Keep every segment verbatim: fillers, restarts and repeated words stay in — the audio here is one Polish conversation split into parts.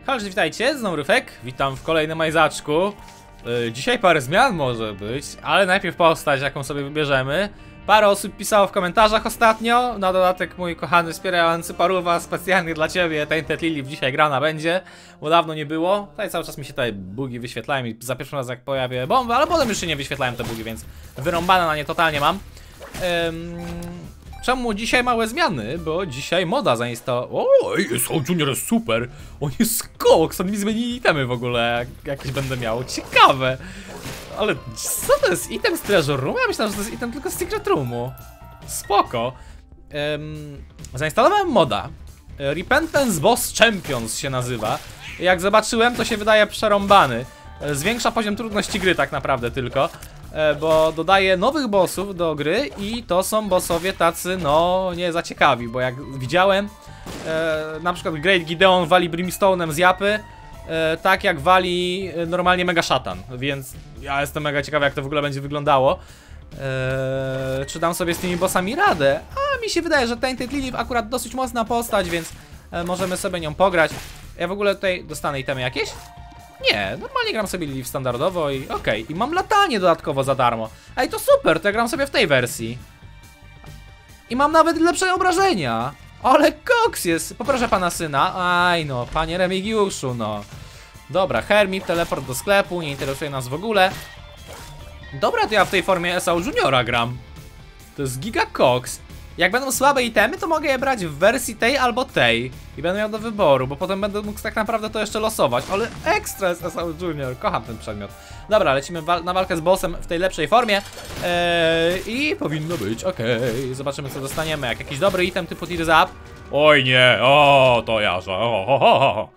Halo, witajcie, znowu Ryfek, witam w kolejnym majzaczku. yy, Dzisiaj parę zmian może być, ale najpierw postać, jaką sobie wybierzemy. Parę osób pisało w komentarzach ostatnio. Na dodatek mój kochany wspierający Paruwa, specjalnie dla ciebie Tainted Lilith dzisiaj grana będzie, bo dawno nie było. Tutaj cały czas mi się tutaj bugi wyświetlają i za pierwszym razem jak pojawię bombę, ale potem już się nie wyświetlają te bugi, więc wyrąbane na nie totalnie mam. Ym... Czemu dzisiaj małe zmiany? Bo dzisiaj moda zainstalowała. Oj, Esau Junior jest super! On jest koks, on mi zmieni itemy w ogóle, jak jakieś będę miał. Ciekawe! Ale co to jest item z Treasure Room? Ja myślałem, że to jest item tylko z Secret Roomu. Spoko. Um, zainstalowałem moda. Repentance Boss Champions się nazywa. Jak zobaczyłem, to się wydaje przerąbany. Zwiększa poziom trudności gry tak naprawdę tylko. Bo dodaje nowych bossów do gry i to są bossowie tacy, no, nie za ciekawi, bo jak widziałem, e, na przykład Great Gideon wali Brimstone'em z japy, e, tak jak wali normalnie Mega Szatan, więc ja jestem mega ciekawy, jak to w ogóle będzie wyglądało. E, czy dam sobie z tymi bossami radę? A mi się wydaje, że Tainted Lilith akurat dosyć mocna postać, więc e, możemy sobie nią pograć. Ja w ogóle tutaj dostanę itemy jakieś? Nie, normalnie gram sobie Lilith standardowo i okej, okay. I mam latanie dodatkowo za darmo. Ej, to super, to ja gram sobie w tej wersji. I mam nawet lepsze obrażenia. Ale koks jest, poproszę pana syna. Aj no, panie Remigiuszu, no. Dobra, Hermit, teleport do sklepu, nie interesuje nas w ogóle. Dobra, to ja w tej formie Esau Juniora gram. To jest giga koks. Jak będą słabe itemy, to mogę je brać w wersji tej albo tej. I będę miał do wyboru, bo potem będę mógł tak naprawdę to jeszcze losować. Ale ekstra jest Esau Junior, kocham ten przedmiot. Dobra, lecimy wa na walkę z bossem w tej lepszej formie. Eee, I powinno być okej. Okay. Zobaczymy, co dostaniemy. Jak jakiś dobry item typu Tears Up. Oj nie, o to jarza. O, ho, ho, ho.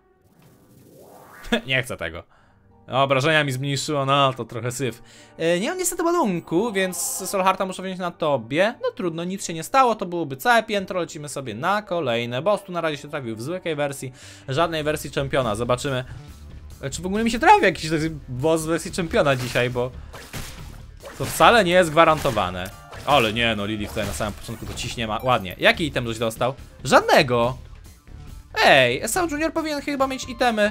Nie chcę tego. Obrażenia mi zmniejszyło, no to trochę syf. Yy, nie mam niestety ładunku, więc Soulhearta muszę wziąć na tobie. No trudno, nic się nie stało, to byłoby całe piętro. Lecimy sobie na kolejne. Boss tu na razie się trafił w zwykłej wersji, żadnej wersji czempiona. Zobaczymy, czy w ogóle mi się trafi jakiś boss w wersji czempiona dzisiaj, bo to wcale nie jest gwarantowane. Ale nie, no Lilith tutaj na samym początku to ciśnie ma. Ładnie. Jaki item żeś dostał? Żadnego. Ej, Esau Junior powinien chyba mieć itemy.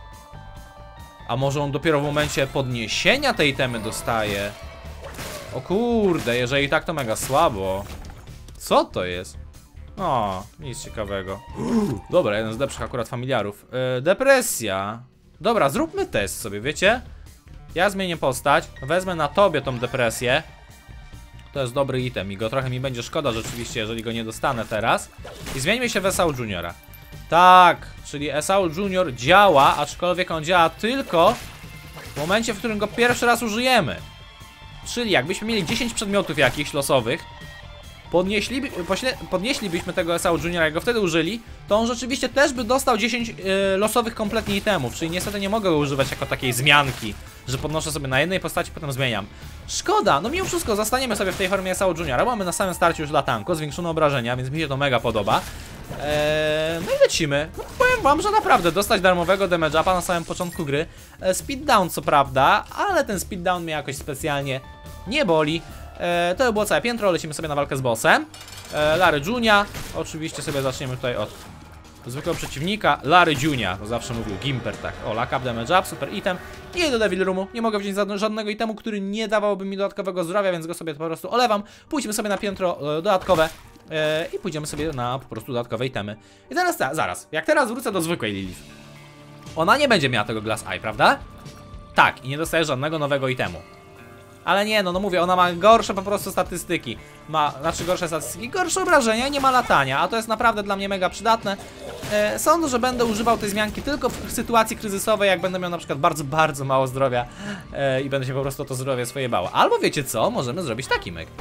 A może on dopiero w momencie podniesienia tej itemy dostaje? O kurde, jeżeli tak, to mega słabo. Co to jest? O, nic ciekawego. Dobra, jeden z lepszych akurat familiarów. Yy, depresja. Dobra, zróbmy test sobie, wiecie? Ja zmienię postać, wezmę na tobie tą depresję. To jest dobry item i go trochę mi będzie szkoda rzeczywiście, jeżeli go nie dostanę teraz. I zmieńmy się w Esau Juniora. Tak, czyli Esau Junior działa, aczkolwiek on działa tylko w momencie, w którym go pierwszy raz użyjemy. Czyli jakbyśmy mieli dziesięć przedmiotów jakichś losowych, podnieśli, podnieślibyśmy tego Esau Juniora, jak go wtedy użyli, to on rzeczywiście też by dostał dziesięć y, losowych kompletnie itemów. Czyli niestety nie mogę go używać jako takiej zmianki, że podnoszę sobie na jednej postaci, potem zmieniam. Szkoda, no mimo wszystko zostaniemy sobie w tej formie Esau Juniora. Mamy na samym starcie już latanko, zwiększone obrażenia, więc mi się to mega podoba. Eee, no i lecimy. No, powiem wam, że naprawdę dostać darmowego damage upa na samym początku gry. Eee, speed down co prawda, ale ten speed down mnie jakoś specjalnie nie boli. Eee, to by było całe piętro, lecimy sobie na walkę z bossem. Eee, Larry Junia. Oczywiście sobie zaczniemy tutaj od zwykłego przeciwnika. Larry Junia, to zawsze mówił Gimper, tak. O, lock up, damage up, super item. I do Devil Roomu. Nie mogę wziąć żadnego itemu, który nie dawałby mi dodatkowego zdrowia, więc go sobie po prostu olewam. Pójdźmy sobie na piętro e, dodatkowe. I pójdziemy sobie na po prostu dodatkowe itemy. I teraz ta, zaraz, jak teraz wrócę do zwykłej Lilith, ona nie będzie miała tego Glass Eye, prawda? Tak, i nie dostaje żadnego nowego itemu. Ale nie, no, no mówię, ona ma gorsze po prostu statystyki. Ma, znaczy gorsze statystyki, gorsze obrażenia i nie ma latania, a to jest naprawdę dla mnie mega przydatne. e, Sądzę, że będę używał tej zmianki tylko w sytuacji kryzysowej, jak będę miał na przykład bardzo, bardzo mało zdrowia e, i będę się po prostu o to zdrowie swoje bało. Albo wiecie co, możemy zrobić taki myk.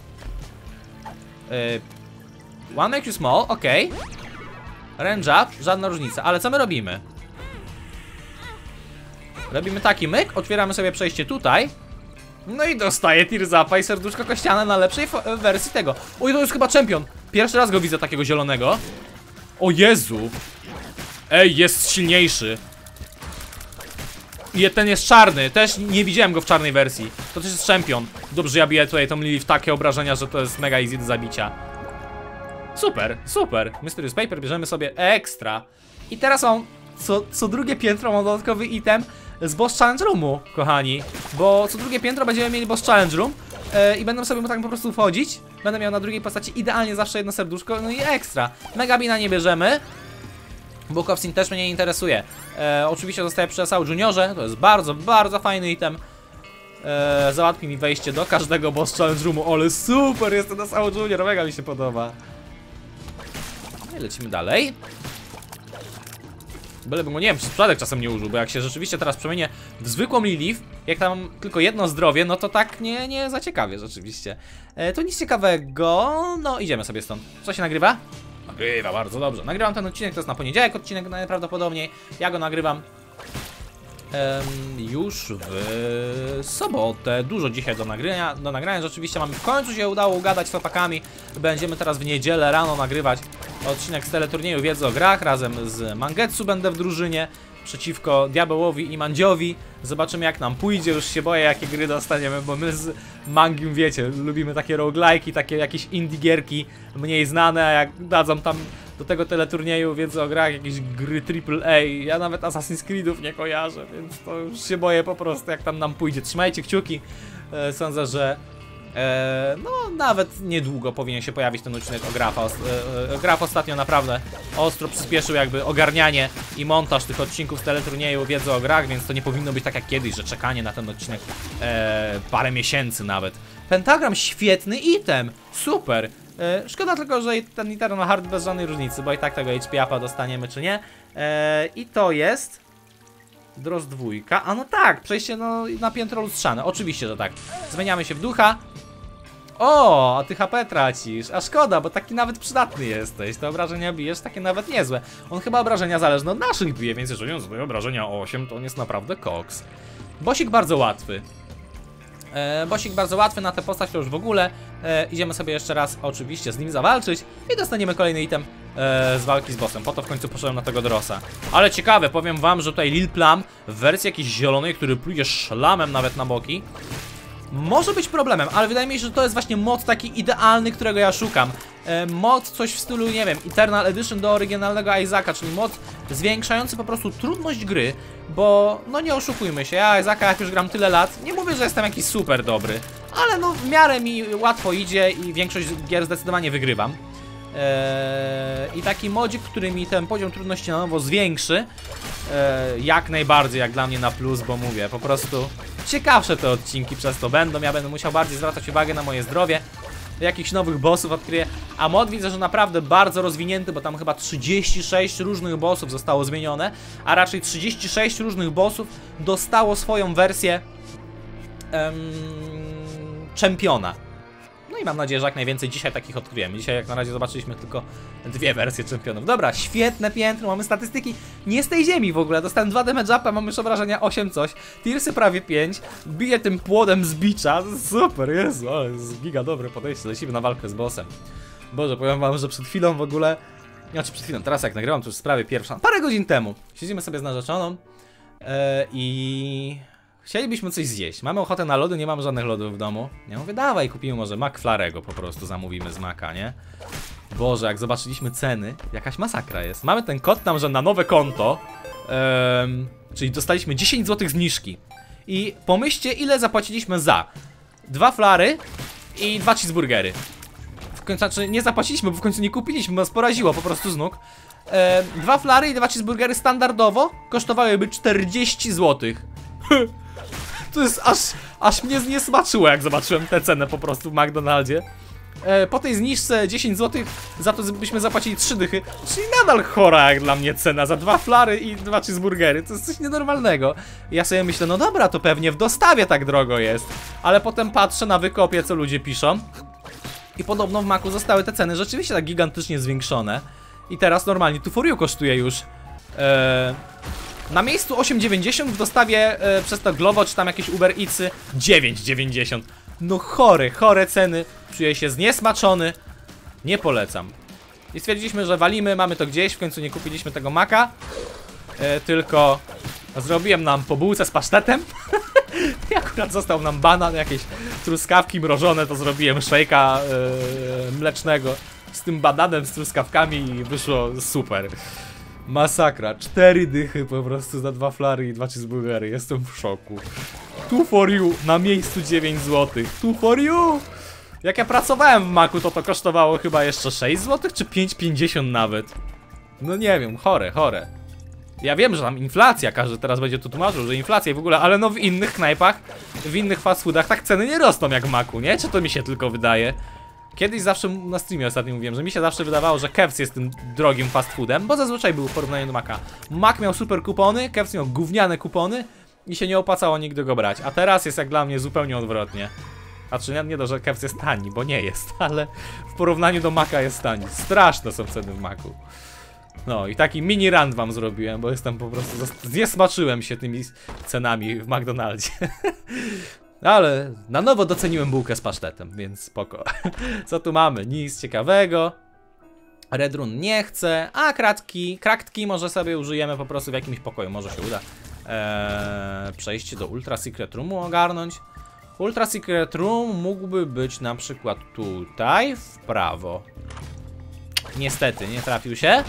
e, One make you small, ok. Range up, żadna różnica, ale co my robimy? Robimy taki myk, otwieramy sobie przejście tutaj. No i dostaję Tears Upa i serduszko kościane na lepszej wersji tego. Oj, to jest chyba czempion. Pierwszy raz go widzę takiego zielonego. O Jezu. Ej, jest silniejszy. I ten jest czarny, też nie widziałem go w czarnej wersji. To też jest czempion. Dobrze, ja biję tutaj tą Lilith w takie obrażenia, że to jest mega easy do zabicia. Super, super. Mysterious Paper bierzemy sobie ekstra. I teraz on co, co drugie piętro mam dodatkowy item z Boss Challenge Roomu, kochani. Bo co drugie piętro będziemy mieli Boss Challenge Room yy, i będę sobie tak po prostu wchodzić. Będę miał na drugiej postaci idealnie zawsze jedno serduszko, no i ekstra. Megabina nie bierzemy. Book of Sin też mnie nie interesuje. E, oczywiście zostaje przy S A U Juniorze, to jest bardzo, bardzo fajny item. E, załatwi mi wejście do każdego Boss Challenge Roomu, ale super jest ten S A U Junior, mega mi się podoba. No i lecimy dalej. Bylebym go, nie wiem, przez przypadek czasem nie użył, bo jak się rzeczywiście teraz przemienię w zwykłą Lilith, jak tam tylko jedno zdrowie, no to tak nie, nie za ciekawie rzeczywiście. E, to nic ciekawego, no idziemy sobie stąd. Co się nagrywa? Nagrywa, bardzo dobrze. Nagrywam ten odcinek, to jest na poniedziałek odcinek najprawdopodobniej. Ja go nagrywam um, już w sobotę. Dużo dzisiaj do nagrania, do nagrania. Rzeczywiście mamy, w końcu się udało ugadać z chłopakami. Będziemy teraz w niedzielę rano nagrywać odcinek z teleturnieju Wiedzy o grach. Razem z Mangetsu będę w drużynie przeciwko Diabełowi i Mandziowi. Zobaczymy jak nam pójdzie, już się boję jakie gry dostaniemy, bo my z Mangiem, wiecie, lubimy takie roguelike'i, takie jakieś indie gierki mniej znane, a jak dadzą tam do tego teleturnieju Wiedzy o grach jakieś gry triple A, ja nawet Assassin's Creedów nie kojarzę, więc to już się boję po prostu jak tam nam pójdzie. Trzymajcie kciuki, e, sądzę, że e, no nawet niedługo powinien się pojawić ten odcinek o Grafa. E, e, Graf ostatnio naprawdę ostro przyspieszył jakby ogarnianie i montaż tych odcinków z teleturnieju Wiedzy o grach, więc to nie powinno być tak jak kiedyś, że czekanie na ten odcinek e, parę miesięcy nawet. Pentagram, świetny item, super. E, szkoda tylko, że ten Eternal Heart bez żadnej różnicy, bo i tak tego H P upa dostaniemy czy nie. E, I to jest Dross dwójka, a no tak, przejście no, na piętro lustrzane, oczywiście, że tak. Zmieniamy się w ducha. O, a ty H P tracisz, a szkoda, bo taki nawet przydatny jesteś. Te obrażenia bijesz takie nawet niezłe. On chyba obrażenia zależne od naszych bije, więc jeżeli on zadaje obrażenia osiem, to on jest naprawdę koks. Bosik bardzo łatwy. E, Bosik bardzo łatwy na tę postać, to już w ogóle. E, idziemy sobie jeszcze raz oczywiście z nim zawalczyć i dostaniemy kolejny item e, z walki z bossem. Po to w końcu poszedłem na tego Drossa. Ale ciekawe, powiem wam, że tutaj Lil Plum w wersji jakiejś zielonej, który pluje szlamem nawet na boki, może być problemem, ale wydaje mi się, że to jest właśnie mod taki idealny, którego ja szukam. E, mod coś w stylu, nie wiem, Eternal Edition do oryginalnego Isaaca, czyli mod zwiększający po prostu trudność gry, bo no nie oszukujmy się, ja Isaaca jak już gram tyle lat, nie mówię, że jestem jakiś super dobry, ale no w miarę mi łatwo idzie i większość gier zdecydowanie wygrywam. Eee, I taki modzik, który mi ten poziom trudności na nowo zwiększy, eee, jak najbardziej, jak dla mnie na plus, bo mówię, po prostu ciekawsze te odcinki przez to będą, ja będę musiał bardziej zwracać uwagę na moje zdrowie, jakichś nowych bossów odkryję, a mod widzę, że naprawdę bardzo rozwinięty, bo tam chyba trzydzieści sześć różnych bossów zostało zmienione, a raczej trzydzieści sześć różnych bossów dostało swoją wersję em, czempiona. No i mam nadzieję, że jak najwięcej dzisiaj takich odkryjemy. Dzisiaj jak na razie zobaczyliśmy tylko dwie wersje czempionów. Dobra, świetne piętro, mamy statystyki nie z tej ziemi w ogóle. Dostałem dwa damage upa, mamy już obrażenia osiem coś. Tearsy prawie pięć. Biję tym płodem z bicza. Super, Jezu, ale jest giga dobre podejście. Lecimy na walkę z bossem. Boże, powiem wam, że przed chwilą w ogóle... Znaczy przed chwilą, teraz jak nagrywam, to już sprawie pierwsza. Parę godzin temu siedzimy sobie z narzeczoną yy, i... chcielibyśmy coś zjeść. Mamy ochotę na lody, nie mamy żadnych lodów w domu. Ja mówię, dawaj, kupimy może McFlarego po prostu, zamówimy z Maka, nie? Boże, jak zobaczyliśmy ceny, jakaś masakra jest. Mamy ten kod tam, że na nowe konto, um, czyli dostaliśmy dziesięć złotych zniżki. I pomyślcie, ile zapłaciliśmy za dwa flary i dwa cheeseburgery. W końcu, znaczy nie zapłaciliśmy, bo w końcu nie kupiliśmy, bo nas poraziło po prostu z nóg. E, dwa flary i dwa cheeseburgery standardowo kosztowałyby czterdzieści złotych. To jest aż, aż mnie zniesmaczyło, jak zobaczyłem tę cenę po prostu w McDonaldzie. E, po tej zniżce dziesięć złotych, za to byśmy zapłacili trzy dychy. Czyli nadal chora jak dla mnie cena za dwa flary i dwa cheeseburgery. To jest coś nienormalnego. Ja sobie myślę, no dobra, to pewnie w dostawie tak drogo jest. Ale potem patrzę na wykopie, co ludzie piszą. I podobno w Macu zostały te ceny rzeczywiście tak gigantycznie zwiększone. I teraz normalnie tu for you kosztuje już e, na miejscu osiem dziewięćdziesiąt, w dostawie e, przez to Glovo czy tam jakieś Uber Eatsy dziewięć dziewięćdziesiąt. No chore, chore ceny. Czuję się zniesmaczony. Nie polecam. I stwierdziliśmy, że walimy, mamy to gdzieś. W końcu nie kupiliśmy tego Maka, e, tylko zrobiłem nam po bułce z pasztetem. I akurat został nam banan, jakieś truskawki mrożone, to zrobiłem szejka e, mlecznego z tym bananem, z truskawkami i wyszło super. Masakra, cztery dychy po prostu za dwa flary i dwa cheeseburgery, jestem w szoku. Two for you, na miejscu dziewięć złotych, two for you! Jak ja pracowałem w Macu, to to kosztowało chyba jeszcze sześć złotych, czy pięć pięćdziesiąt nawet. No nie wiem, chore, chore. Ja wiem, że tam inflacja, każdy teraz będzie tu tłumaczył, że inflacja i w ogóle, ale no w innych knajpach, w innych fast foodach tak ceny nie rosną jak w Macu, nie? Czy to mi się tylko wydaje? Kiedyś zawsze na streamie ostatnio mówiłem, że mi się zawsze wydawało, że K F C jest tym drogim fast foodem, bo zazwyczaj był w porównaniu do Maca. Mac miał super kupony, K F C miał gówniane kupony i się nie opłacało nigdy go brać, a teraz jest jak dla mnie zupełnie odwrotnie. Znaczy nie, nie to, że K F C jest tani, bo nie jest, ale w porównaniu do Maca jest tani. Straszne są ceny w Macu. No i taki mini rant wam zrobiłem, bo jestem po prostu... Zniesmaczyłem się tymi cenami w McDonaldzie. Ale na nowo doceniłem bułkę z pasztetem, więc spoko. Co tu mamy? Nic ciekawego. Red Rune nie chce, a kratki, kraktki może sobie użyjemy po prostu w jakimś pokoju, może się uda. Eee, przejście do Ultra Secret Roomu ogarnąć. Ultra Secret Room mógłby być na przykład tutaj, w prawo. Niestety, nie trafił się.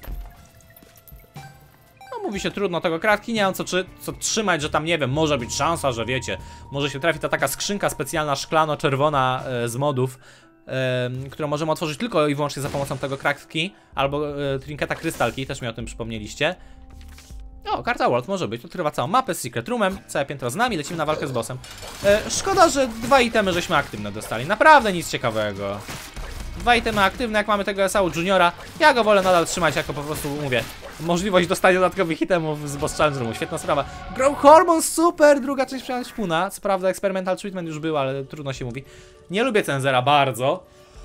No mówi się trudno tego kratki, nie mam co, czy, co trzymać, że tam nie wiem, może być szansa, że wiecie, może się trafi ta taka skrzynka specjalna szklano-czerwona e, z modów, e, którą możemy otworzyć tylko i wyłącznie za pomocą tego kratki, albo e, trinketa krystalki, też mi o tym przypomnieliście. O, karta World może być, odkrywa całą mapę z Secret Roomem, całe piętro z nami, lecimy na walkę z bossem. E, szkoda, że dwa itemy żeśmy aktywne dostali, naprawdę nic ciekawego. Dwa itemy aktywne, jak mamy tego S A U Juniora, ja go wolę nadal trzymać jako po prostu, mówię, możliwość dostania dodatkowych itemów z Boss Challenge Roomu, świetna sprawa. Grow Hormone, super, druga część Śpuna, co prawda Experimental Treatment już był, ale trudno się mówi. Nie lubię Cenzera bardzo.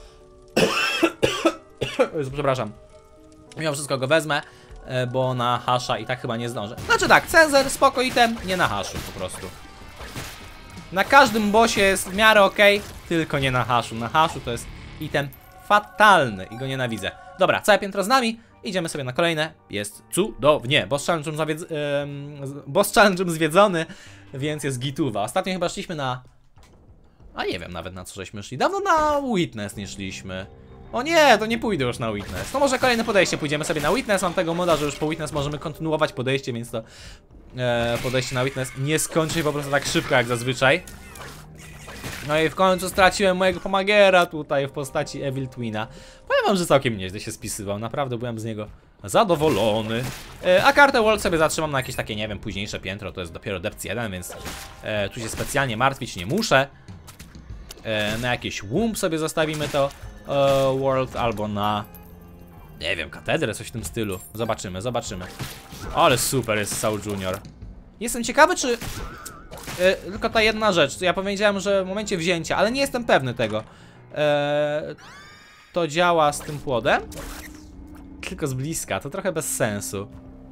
Przepraszam. Mimo wszystko go wezmę, bo na hasza i tak chyba nie zdążę. Znaczy tak, Cenzer, spoko item, nie na haszu po prostu. Na każdym bossie jest w miarę ok, tylko nie na haszu. Na haszu to jest item fatalny i go nienawidzę. Dobra, całe piętro z nami, idziemy sobie na kolejne, jest cudownie. Boss Challenge zawiedz... Yy, Boss Challenge zwiedzony, więc jest gituwa. Ostatnio chyba szliśmy na... A nie wiem nawet na co żeśmy szli, dawno na Witness nie szliśmy. O nie, to nie pójdę już na Witness. No może kolejne podejście, pójdziemy sobie na Witness. Mam tego moda, że już po Witness możemy kontynuować podejście, więc to e, podejście na Witness nie skończy się po prostu tak szybko jak zazwyczaj. No i w końcu straciłem mojego pomagiera tutaj w postaci Evil Twina. Powiem wam, że całkiem nieźle się spisywał, naprawdę byłem z niego zadowolony. E, a kartę World sobie zatrzymam na jakieś takie, nie wiem, późniejsze piętro, to jest dopiero depth jeden, więc e, tu się specjalnie martwić nie muszę. E, na jakieś Womb sobie zostawimy to. Uh, World albo na, nie wiem, katedrę, coś w tym stylu. Zobaczymy, zobaczymy. Ale super jest S A U Junior. Jestem ciekawy, czy... Yy, tylko ta jedna rzecz, ja powiedziałem, że w momencie wzięcia, ale nie jestem pewny tego. Yy, to działa z tym płodem? Tylko z bliska, to trochę bez sensu.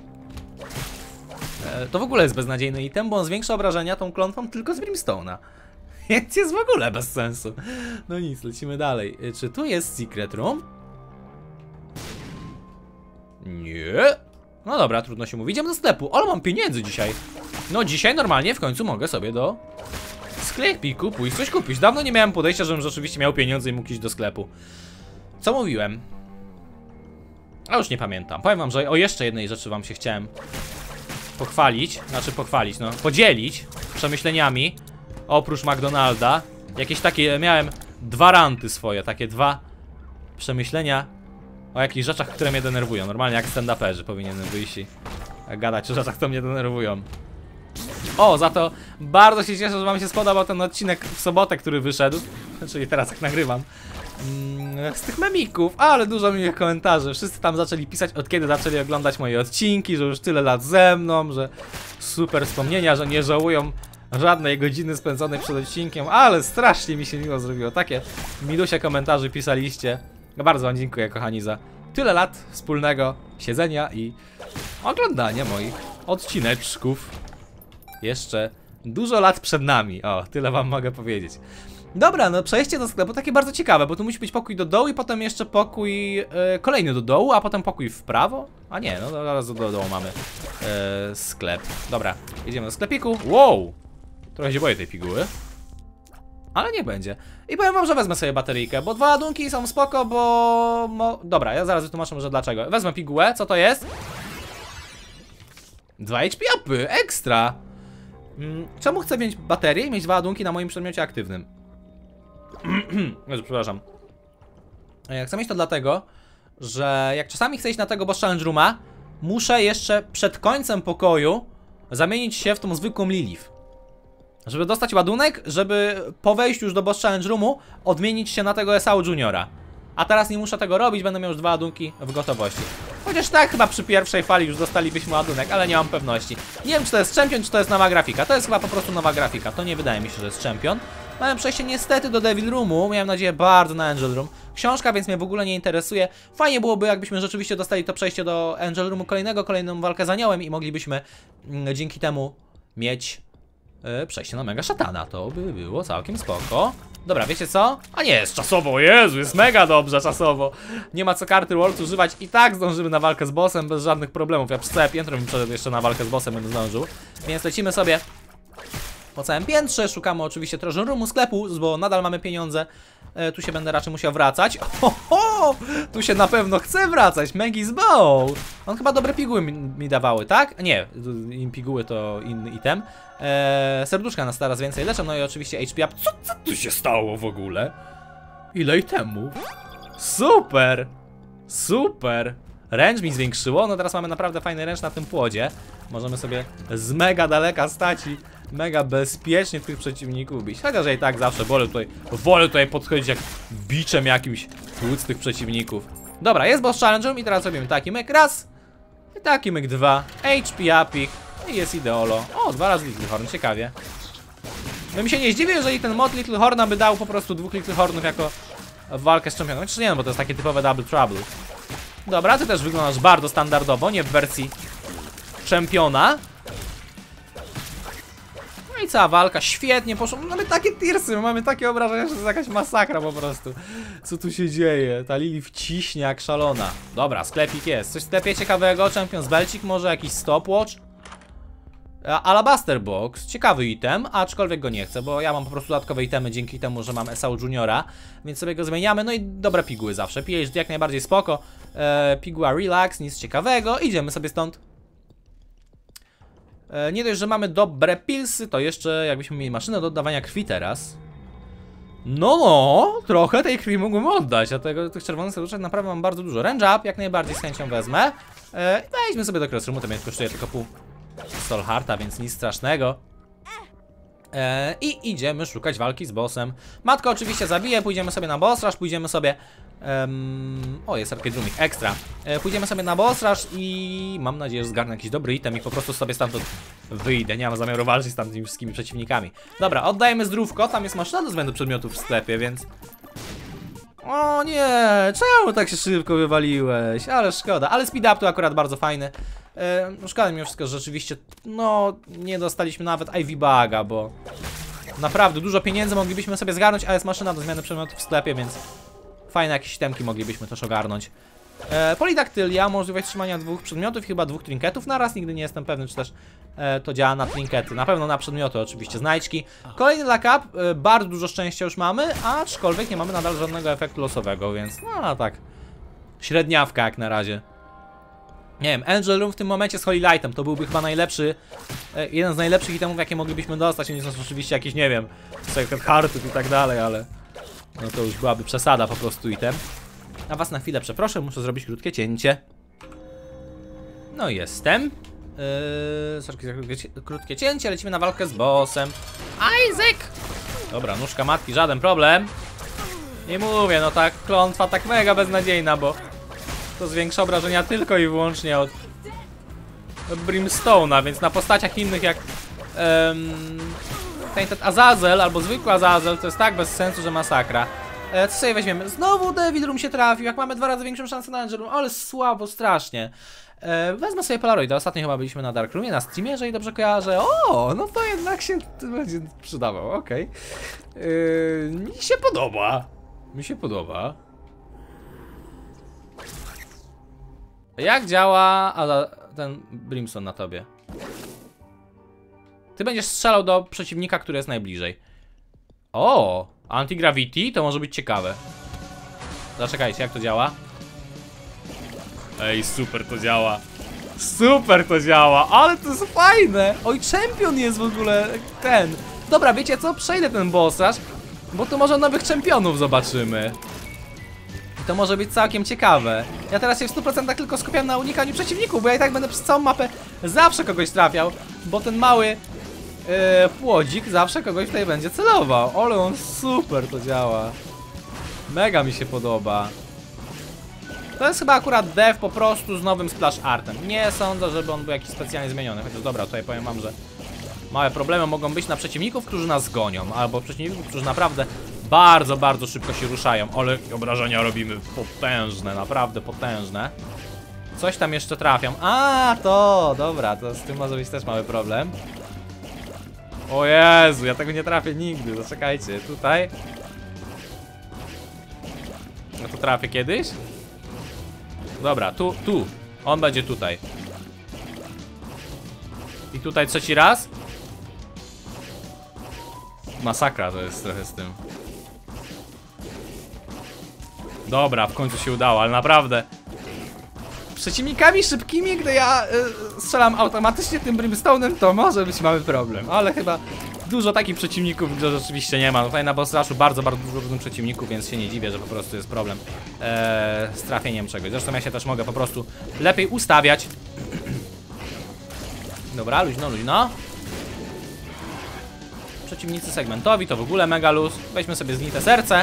Yy, to w ogóle jest beznadziejny item, bo on zwiększa obrażenia tą klątwą tylko z Brimstone'a. Więc jest w ogóle bez sensu. No nic, lecimy dalej. Czy tu jest Secret Room? Nie. No dobra, trudno się mówi. Idziemy do sklepu. Ale mam pieniędzy dzisiaj. No dzisiaj normalnie w końcu mogę sobie do sklepiku pójść coś kupić. Dawno nie miałem podejścia, żebym rzeczywiście miał pieniądze i mógł iść do sklepu. Co mówiłem? A już nie pamiętam. Powiem wam, że o jeszcze jednej rzeczy wam się chciałem pochwalić. Znaczy pochwalić, no podzielić przemyśleniami. Oprócz McDonalda, jakieś takie, miałem dwa ranty swoje, takie dwa przemyślenia o jakichś rzeczach, które mnie denerwują. Normalnie jak stand-uperzy powinienem wyjść i gadać o rzeczach, które mnie denerwują. O, za to bardzo się cieszę, że wam się spodobał ten odcinek w sobotę, który wyszedł. Czyli teraz jak nagrywam. Z tych memików, ale dużo miłych komentarzy. Wszyscy tam zaczęli pisać, od kiedy zaczęli oglądać moje odcinki, że już tyle lat ze mną, że super wspomnienia, że nie żałują żadnej godziny spędzonej przed odcinkiem, ale strasznie mi się miło zrobiło. Takie milusie komentarzy pisaliście. Bardzo wam dziękuję, kochani, za tyle lat wspólnego siedzenia i oglądania moich odcineczków. Jeszcze dużo lat przed nami. O, tyle wam mogę powiedzieć. Dobra, no przejście do sklepu takie bardzo ciekawe, bo tu musi być pokój do dołu i potem jeszcze pokój yy, kolejny do dołu, a potem pokój w prawo. A nie, no zaraz do, do dołu mamy yy, sklep. Dobra, jedziemy do sklepiku. Wow! Trochę się boję tej piguły, ale niech będzie. I powiem wam, że wezmę sobie bateryjkę, bo dwa ładunki są spoko, bo... Mo... Dobra, ja zaraz wytłumaczę może dlaczego. Wezmę pigułę, co to jest? Dwa H P upy, ekstra. Mm, czemu chcę mieć baterię i mieć dwa ładunki na moim przedmiocie aktywnym? Jezu, przepraszam. Chcę mieć to dlatego, że jak czasami chcę iść na tego boss challenge rooma, muszę jeszcze przed końcem pokoju zamienić się w tą zwykłą Lilith. Żeby dostać ładunek, żeby po wejściu już do boss challenge roomu odmienić się na tego Esau Juniora. A teraz nie muszę tego robić, będę miał już dwa ładunki w gotowości. Chociaż tak chyba przy pierwszej fali już dostalibyśmy ładunek, ale nie mam pewności. Nie wiem, czy to jest champion, czy to jest nowa grafika. To jest chyba po prostu nowa grafika, to nie wydaje mi się, że jest champion. Miałem przejście niestety do Devil Roomu, miałem nadzieję bardzo na Angel Room. Książka więc mnie w ogóle nie interesuje. Fajnie byłoby, jakbyśmy rzeczywiście dostali to przejście do Angel Roomu kolejnego, kolejną walkę z aniołem i moglibyśmy mm, dzięki temu mieć yy, przejście na Mega Szatana. To by było całkiem spoko. Dobra, wiecie co? A nie, jest czasowo, Jezu, jest mega dobrze czasowo. Nie ma co karty World używać i tak zdążymy na walkę z bossem bez żadnych problemów. Ja przez całe piętro bym przeszedł jeszcze na walkę z bossem, będę zdążył. Więc lecimy sobie po całym piętrze, szukamy oczywiście Treasure Roomu, sklepu, bo nadal mamy pieniądze. E, tu się będę raczej musiał wracać. Oho, tu się na pewno chce wracać, Maggie's Bow. On chyba dobre piguły mi, mi dawały, tak? Nie, im piguły to inny item. E, serduszka nas teraz więcej leczą, no i oczywiście H P up. Co, co tu się stało w ogóle? Ile itemów? Super! Super! Range mi zwiększyło, no teraz mamy naprawdę fajny range na tym płodzie. Możemy sobie z mega daleka stać i mega bezpiecznie tych przeciwników bić. Chociaż ja i tak zawsze wolę tutaj, wolę tutaj podchodzić jak biczem jakimś tłuc tych przeciwników. Dobra, jest boss challenge i teraz robimy taki myk raz i taki myk dwa. H P upik i jest ideolo. O, dwa razy Little Horn, ciekawie. Bym się nie zdziwił, jeżeli ten mod Little Horna by dał po prostu dwóch Little Hornów jako walkę z czempionem. Czy nie, no bo to jest takie typowe double trouble. Dobra, ty też wyglądasz bardzo standardowo, nie w wersji czempiona. No i cała walka, świetnie poszło. Mamy takie tirsy, mamy takie obrażenia, że to jest jakaś masakra po prostu. Co tu się dzieje? Ta Lilith ciśnie jak szalona. Dobra, sklepik jest. Coś w sklepie ciekawego? Champions Belcik może? Jakiś stopwatch? Alabaster Box, ciekawy item, aczkolwiek go nie chcę, bo ja mam po prostu dodatkowe itemy dzięki temu, że mam Esau Juniora, więc sobie go zmieniamy. No i dobre piguły zawsze, P H D jak najbardziej spoko. e, Piguła Relax, nic ciekawego, idziemy sobie stąd. e, Nie dość, że mamy dobre pilsy, to jeszcze jakbyśmy mieli maszynę do oddawania krwi teraz. No, no, trochę tej krwi mógłbym oddać, dlatego tych czerwonych serduszek naprawdę mam bardzo dużo. Range up, jak najbardziej z chęcią wezmę. e, Wejdźmy sobie do Crossroomu, to mnie kosztuje tylko pół Soul Hearta, więc nic strasznego. Eee, I idziemy szukać walki z bossem. Matka oczywiście zabije, pójdziemy sobie na boss rush, pójdziemy sobie... Um, o, jest arcade roomik, ekstra. Eee, pójdziemy sobie na boss rush i mam nadzieję, że zgarnę jakiś dobry item i po prostu sobie stamtąd wyjdę. Nie mam zamiaru walczyć z tamtymi wszystkimi przeciwnikami. Dobra, oddajemy zdrówko, tam jest maszyna do względu przedmiotów w sklepie, więc... O nie, czemu tak się szybko wywaliłeś? Ale szkoda, ale speed up tu akurat bardzo fajny. E, szkoda mimo wszystko, że rzeczywiście, no, nie dostaliśmy nawet I V Buga, bo naprawdę dużo pieniędzy moglibyśmy sobie zgarnąć, a jest maszyna do zmiany przedmiotów w sklepie, więc fajne jakieś itemki moglibyśmy też ogarnąć. E, polidaktylia, możliwość trzymania dwóch przedmiotów, chyba dwóch trinketów naraz, nigdy nie jestem pewny, czy też e, to działa na trinkety. Na pewno na przedmioty oczywiście, znajdźki. Kolejny luck up, e, bardzo dużo szczęścia już mamy, aczkolwiek nie mamy nadal żadnego efektu losowego, więc no tak, średniawka jak na razie. Nie wiem, Angel Room w tym momencie z Holy Lightem to byłby chyba najlepszy, e, jeden z najlepszych itemów, jakie moglibyśmy dostać. Nie są oczywiście jakieś, nie wiem, Sacred Heartów i tak dalej, ale no to już byłaby przesada po prostu item. A was na chwilę przeproszę, muszę zrobić krótkie cięcie. No i jestem. Yy, krótkie cięcie, lecimy na walkę z bossem. Isaac! Dobra, nóżka matki, żaden problem. Nie mówię, no ta klątwa tak mega beznadziejna, bo to zwiększa obrażenia tylko i wyłącznie od Brimstone'a, więc na postaciach innych jak um, Tainted Azazel albo zwykły Azazel to jest tak bez sensu, że masakra. E, co sobie weźmiemy? Znowu Devil Room się trafił, jak mamy dwa razy większą szansę na Angel Room, ale słabo, strasznie. E, wezmę sobie Polaroida, ostatnio chyba byliśmy na Dark Roomie, na Steamie, jeżeli dobrze kojarzę. O, no to jednak się będzie przydawał, okej. Okay. E, mi się podoba. Mi się podoba. Jak działa ten Brimstone na tobie? Ty będziesz strzelał do przeciwnika, który jest najbliżej. O, anti-gravity to może być ciekawe. Zaczekajcie, jak to działa? Ej, super to działa. Super to działa, ale to jest fajne. Oj, czempion jest w ogóle ten. Dobra, wiecie co? Przejdę ten boss rush, bo tu może nowych czempionów zobaczymy. I to może być całkiem ciekawe. Ja teraz się w stu procentach tylko skupiam na unikaniu przeciwników, bo ja i tak będę przez całą mapę zawsze kogoś trafiał, bo ten mały yy, płodzik zawsze kogoś tutaj będzie celował. Ale on super to działa. Mega mi się podoba. To jest chyba akurat dev po prostu z nowym splash artem. Nie sądzę, żeby on był jakiś specjalnie zmieniony. Chociaż dobra, tutaj powiem wam, że małe problemy mogą być na przeciwników, którzy nas gonią, albo przeciwników, którzy naprawdę bardzo, bardzo szybko się ruszają. Ale obrażenia robimy potężne, naprawdę potężne. Coś tam jeszcze trafiam. A, to, dobra, to z tym może być też mały problem. O Jezu, ja tego nie trafię nigdy, zaczekajcie, tutaj. No to trafię kiedyś? Dobra, tu, tu. On będzie tutaj. I tutaj trzeci raz. Masakra to jest trochę z tym. Dobra, w końcu się udało, ale naprawdę przeciwnikami szybkimi, gdy ja y, strzelam automatycznie tym brimstone'em, to może być mały problem. Ale chyba dużo takich przeciwników w grze rzeczywiście nie ma. Tutaj na boss rushu bardzo, bardzo dużo różnych przeciwników, więc się nie dziwię, że po prostu jest problem e, z trafieniem czegoś. Zresztą ja się też mogę po prostu lepiej ustawiać. Dobra, luźno, luźno. Przeciwnicy segmentowi to w ogóle mega luz. Weźmy sobie zgnite serce.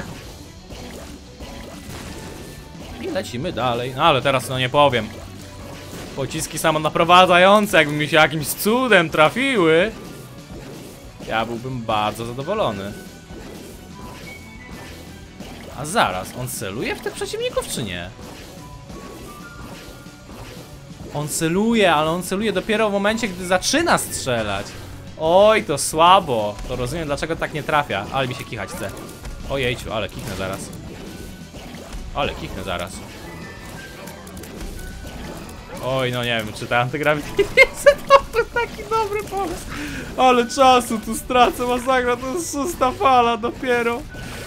I lecimy dalej. No ale teraz no nie powiem. Pociski samonaprowadzające, jakby mi się jakimś cudem trafiły, ja byłbym bardzo zadowolony. A zaraz, on celuje w tych przeciwników czy nie? On celuje, ale on celuje dopiero w momencie, gdy zaczyna strzelać. Oj, to słabo. To rozumiem, dlaczego tak nie trafia. Ale mi się kichać chce. Ojejciu, ale kichnę zaraz. Ale kichnę zaraz. Oj, no nie wiem, czy ta antygrawity jest to taki dobry pomysł. Ale czasu tu stracę, masakra, to jest szósta fala dopiero.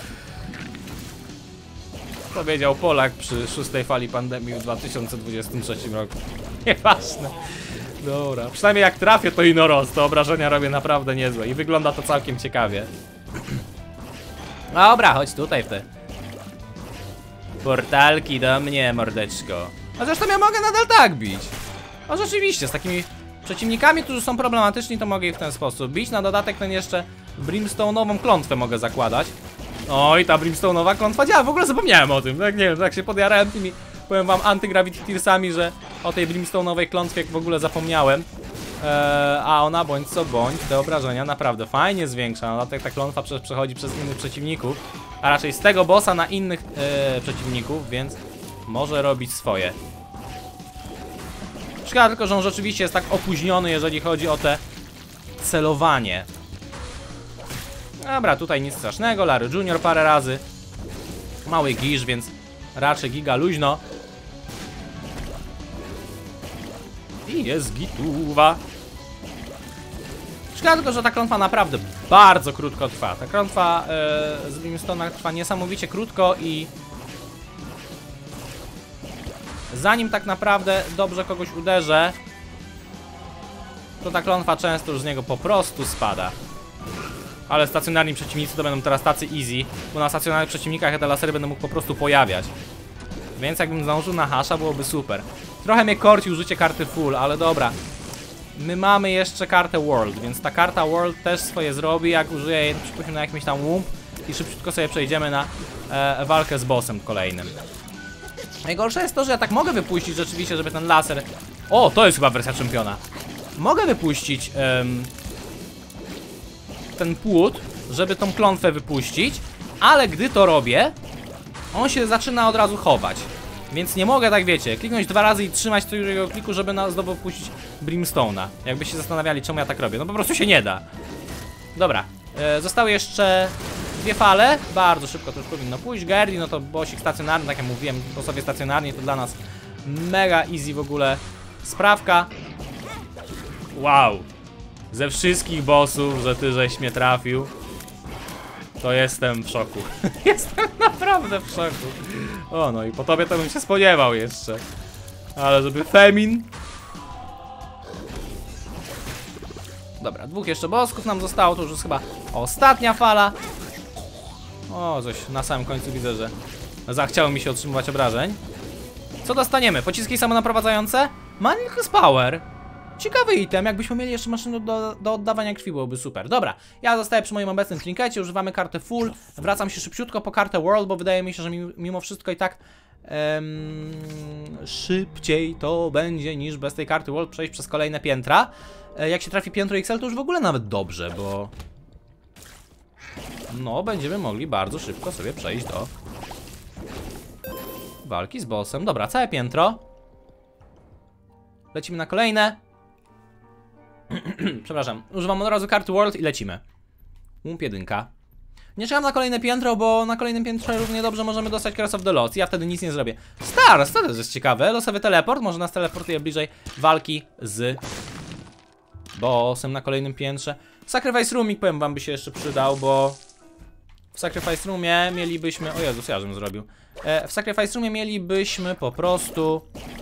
Powiedział Polak przy szóstej fali pandemii w dwa tysiące dwudziestym trzecim roku. Nieważne. Dobra, przynajmniej jak trafię to inoros, to obrażenia robię naprawdę niezłe i wygląda to całkiem ciekawie. Dobra, chodź tutaj w te portalki do mnie, mordeczko. A zresztą ja mogę nadal tak bić. A rzeczywiście, z takimi przeciwnikami, którzy są problematyczni, to mogę ich w ten sposób bić. Na dodatek ten jeszcze brimstone'ową klątwę mogę zakładać. Oj, ta brimstone'owa klątwa działa, w ogóle zapomniałem o tym. Tak nie wiem, tak się podjarałem tymi, powiem wam, antygravity tearsami, że o tej brimstone'owej klątwie w ogóle zapomniałem. Eee, a ona bądź co bądź, te obrażenia naprawdę fajnie zwiększa. Na dodatek ta klątwa prze przechodzi przez innych przeciwników, a raczej z tego bossa na innych e, przeciwników, więc może robić swoje. Szkoda tylko, że on rzeczywiście jest tak opóźniony, jeżeli chodzi o te celowanie. Dobra, tutaj nic strasznego, Larry Junior parę razy. Mały gisz, więc raczej giga luźno. I jest gituwa. Szkoda tylko, że ta klątwa naprawdę bardzo krótko trwa. Ta klątwa yy, z Brimstone'a trwa niesamowicie krótko i zanim tak naprawdę dobrze kogoś uderzę, to ta klątwa często już z niego po prostu spada. Ale stacjonarni przeciwnicy to będą teraz tacy easy, bo na stacjonarnych przeciwnikach ja te lasery będę mógł po prostu pojawiać. Więc jakbym zdążył na hasza, byłoby super. Trochę mnie korci użycie karty full, ale dobra. My mamy jeszcze kartę world, więc ta karta world też swoje zrobi, jak użyję jej przypuśćmy na jakimś tam łump i szybciutko sobie przejdziemy na e, walkę z bossem kolejnym. Najgorsze jest to, że ja tak mogę wypuścić rzeczywiście, żeby ten laser... O, to jest chyba wersja czempiona. Mogę wypuścić um, ten płód, żeby tą klątwę wypuścić, ale gdy to robię, on się zaczyna od razu chować. Więc nie mogę, tak wiecie, kliknąć dwa razy i trzymać tego kliku, żeby na, znowu puścić Brimstone'a. Jakbyście się zastanawiali, czemu ja tak robię. No po prostu się nie da. Dobra, e, zostały jeszcze dwie fale. Bardzo szybko to już powinno pójść. Gerdi, no to bossik stacjonarny, tak jak mówiłem, bossowie stacjonarni to dla nas mega easy w ogóle sprawka. Wow. Ze wszystkich bossów, że ty żeś mnie trafił, to jestem w szoku. Jestem naprawdę w szoku. O, no i po tobie to bym się spodziewał jeszcze. Ale żeby Femin Dobra, dwóch jeszcze bosków nam zostało, to już jest chyba ostatnia fala. O, coś na samym końcu widzę, że zachciało mi się otrzymywać obrażeń. Co dostaniemy? Pociski samonaprowadzające? Manilchus Power. Ciekawy item, jakbyśmy mieli jeszcze maszynę do, do oddawania krwi, byłoby super. Dobra, ja zostaję przy moim obecnym trinkecie, używamy kartę full. Wracam się szybciutko po kartę world, bo wydaje mi się, że mimo wszystko i tak um, szybciej to będzie niż bez tej karty world przejść przez kolejne piętra. E, jak się trafi piętro X L, to już w ogóle nawet dobrze, bo no, będziemy mogli bardzo szybko sobie przejść do walki z bossem. Dobra, całe piętro. Lecimy na kolejne. Przepraszam, używam od razu karty world i lecimy. Łump jedynka. Nie czekam na kolejne piętro, bo na kolejnym piętrze równie dobrze możemy dostać Curse of the Lost. Ja wtedy nic nie zrobię. Stars, to też jest ciekawe. Losowy teleport, może nas teleportuje bliżej walki z bossem na kolejnym piętrze. Sacrifice Roomik, powiem wam, by się jeszcze przydał, bo w Sacrifice Roomie mielibyśmy... O Jezus, ja żebym zrobił. E, w Sacrifice Roomie mielibyśmy po prostu...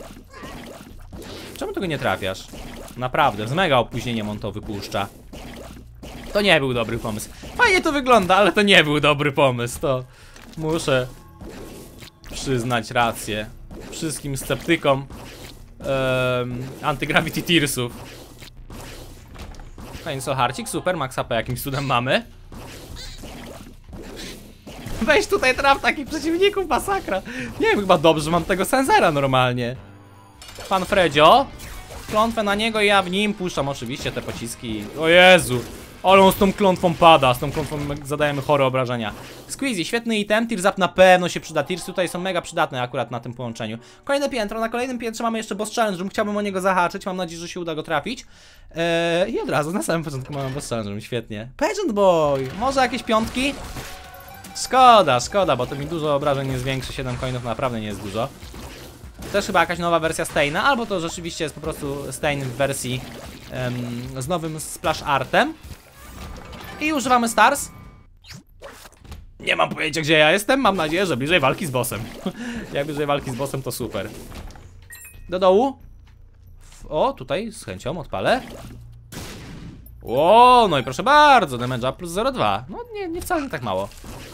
Czemu tego nie trafiasz? Naprawdę, z mega opóźnieniem on to wypuszcza. To nie był dobry pomysł. Fajnie to wygląda, ale to nie był dobry pomysł. To muszę przyznać rację wszystkim sceptykom um, Anti-Gravity Tearsów. Fajny Solharcik, super, max H P jakimś cudem mamy. Weź tutaj traf takich przeciwników, masakra. Nie wiem, chyba dobrze, mam tego sensera normalnie. Pan Fredzio. Klątwę na niego i ja w nim puszczam oczywiście te pociski. O Jezu, ale on z tą klątwą pada, z tą klątwą zadajemy chore obrażenia. Squeezy, świetny item, Tears Up na pewno się przyda. Tears tutaj są mega przydatne akurat na tym połączeniu. Kolejne piętro, na kolejnym piętrze mamy jeszcze boss challenge room, chciałbym o niego zahaczyć, mam nadzieję, że się uda go trafić. Eee, I od razu na samym początku mamy boss challenge room, świetnie. Pageant Boy, może jakieś piątki? Szkoda, szkoda, bo to mi dużo obrażeń nie zwiększy, siedem coinów naprawdę nie jest dużo. Też chyba jakaś nowa wersja Steina, albo to rzeczywiście jest po prostu Stein w wersji um, z nowym splash artem. I używamy Stars. Nie mam pojęcia, gdzie ja jestem, mam nadzieję, że bliżej walki z bossem. Jak bliżej walki z bossem, to super. Do dołu. O, tutaj z chęcią odpalę. O, no i proszę bardzo, damage up plus zero przecinek dwa. No nie, nie wcale nie tak mało.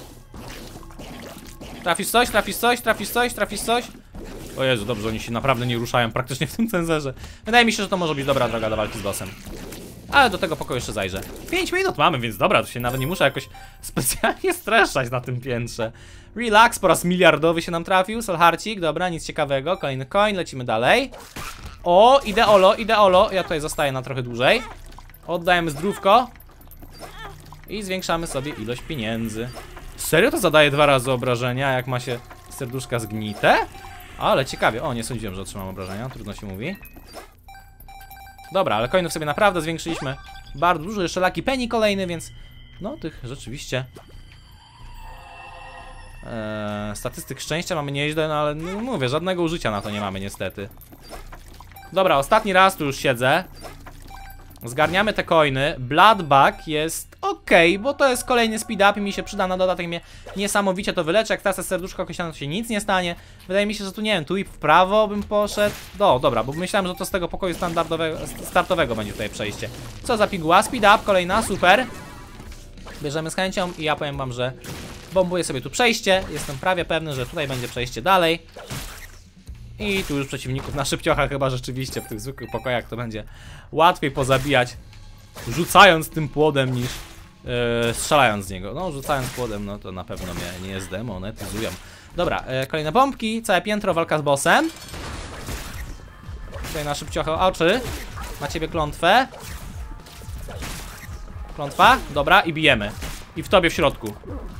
Trafisz coś, trafisz coś, trafisz coś, trafisz coś. O Jezu, dobrze, oni się naprawdę nie ruszają praktycznie w tym cenzerze. Wydaje mi się, że to może być dobra droga do walki z bossem. Ale do tego pokoju jeszcze zajrzę. pięć minut mamy, więc dobra, to się nawet nie muszę jakoś specjalnie streszczać na tym piętrze. Relax, po raz miliardowy się nam trafił. Solharcik, dobra, nic ciekawego. Kolejny coin, lecimy dalej. O, ideolo, ideolo. Ja tutaj zostaję na trochę dłużej. Oddajemy zdrówko. I zwiększamy sobie ilość pieniędzy. Serio to zadaje dwa razy obrażenia, jak ma się serduszka zgnite? Ale ciekawie, o, nie sądziłem, że otrzymam obrażenia, trudno się mówi. Dobra, ale coinów sobie naprawdę zwiększyliśmy bardzo dużo, jeszcze Lucky Penny kolejny, więc no tych rzeczywiście eee, statystyk szczęścia mamy nieźle, no ale no, mówię, żadnego użycia na to nie mamy niestety. Dobra, ostatni raz tu już siedzę. Zgarniamy te coiny. Bloodbag jest ok, bo to jest kolejny speed up i mi się przyda na dodatek, mnie niesamowicie to wyleczy. Jak tracę serduszko określone, to się nic nie stanie. Wydaje mi się, że tu nie wiem, tu i w prawo bym poszedł. No dobra, bo myślałem, że to z tego pokoju standardowego, startowego będzie tutaj przejście. Co za piguła, speed up, kolejna, super. Bierzemy z chęcią i ja powiem wam, że bombuję sobie tu przejście. Jestem prawie pewny, że tutaj będzie przejście dalej. I tu już przeciwników na szybciocha chyba rzeczywiście w tych zwykłych pokojach to będzie łatwiej pozabijać rzucając tym płodem niż yy, strzelając z niego. No rzucając płodem, no to na pewno mnie nie zdemonetyzują. Dobra, yy, kolejne bombki, całe piętro, walka z bossem. Tutaj na szybciocha oczy. Na ciebie klątwę. Klątwa, dobra i bijemy. I w tobie w środku.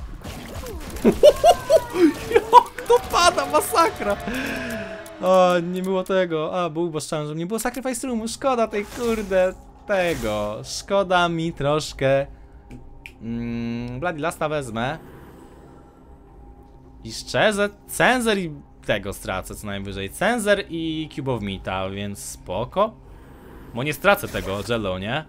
Jak to pada, masakra. O, nie było tego. A, był boss challenge, nie było Sacrifice Roomu. Szkoda tej kurde tego. Szkoda mi troszkę. Mm, Bloody Lasta wezmę. I szczerze, Censer i tego stracę co najwyżej. Censer i Cube of Meata, więc spoko. Bo nie stracę tego Jello, nie?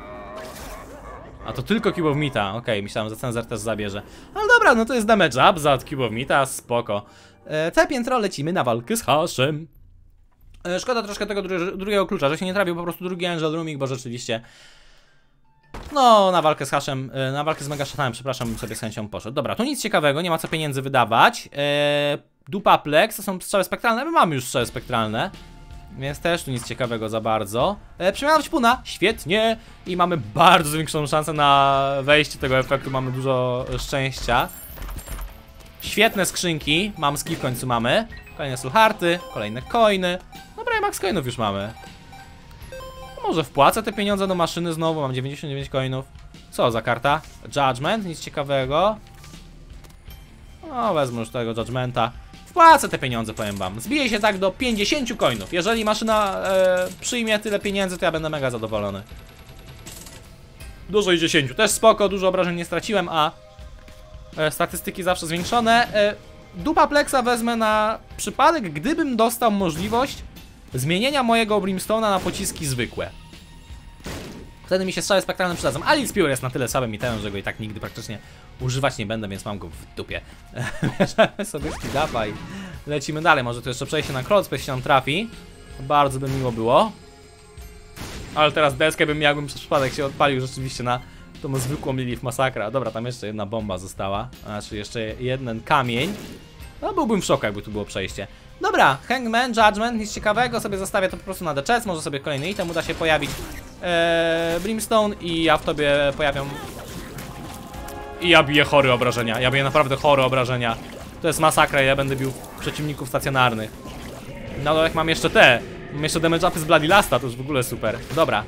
A to tylko Cube of Meata. Okej, okay, myślałem, że Censer też zabierze. Ale dobra, no to jest damage up za Cube of Meata, spoko. E, te piętro lecimy na walkę z haszem. E, szkoda troszkę tego dru drugiego klucza, że się nie trafił po prostu drugi Angel Rooming, bo rzeczywiście No, na walkę z haszem, na walkę z mega szatanem, przepraszam, bym sobie z chęcią poszedł. Dobra, tu nic ciekawego, nie ma co pieniędzy wydawać. Eee, Dupaplex, to są strzały spektralne, my mamy już strzały spektralne. Więc też tu nic ciekawego za bardzo. Eee, Przemiana w ćpuna, świetnie. I mamy bardzo zwiększoną szansę na wejście tego efektu, mamy dużo szczęścia. Świetne skrzynki, mamski w końcu mamy. Kolejne sulharty, kolejne coiny. Dobra, i max coinów już mamy. Może wpłacę te pieniądze do maszyny znowu, mam dziewięćdziesiąt dziewięć coinów. Co za karta? Judgment, nic ciekawego. No, wezmę już tego Judgmenta. Wpłacę te pieniądze, powiem wam. Zbije się tak do pięćdziesięciu coinów. Jeżeli maszyna e, przyjmie tyle pieniędzy, to ja będę mega zadowolony. Dużo i dziesięciu, też spoko, dużo obrażeń nie straciłem, a e, statystyki zawsze zwiększone. E, Dupaplexa wezmę na przypadek, gdybym dostał możliwość zmienienia mojego Brimstone'a na pociski zwykłe. Wtedy mi się strzały spektralne przydadzą. A Lil Spear jest na tyle słabym itemem, że go i tak nigdy praktycznie używać nie będę, więc mam go w dupie. Bierzemy sobie speed-upa i lecimy dalej. Może tu jeszcze przejście na Crawlspace się nam trafi. Bardzo by miło było. Ale teraz deskę bym, jakbym przez przypadek się odpalił rzeczywiście na tą zwykłą Lilith masakra. Dobra, tam jeszcze jedna bomba została. Znaczy jeszcze jeden kamień. No byłbym w szoku, jakby tu było przejście. Dobra, Hangman, Judgment, nic ciekawego, sobie zostawię to po prostu na The Chest, może sobie kolejny item uda się pojawić. Eee, Brimstone i ja w tobie pojawiam. I ja biję chore obrażenia, ja biję naprawdę chore obrażenia. To jest masakra, ja będę bił przeciwników stacjonarnych. No jak mam jeszcze te, mam jeszcze damage upy z Bloody Lasta, to już w ogóle super. Dobra.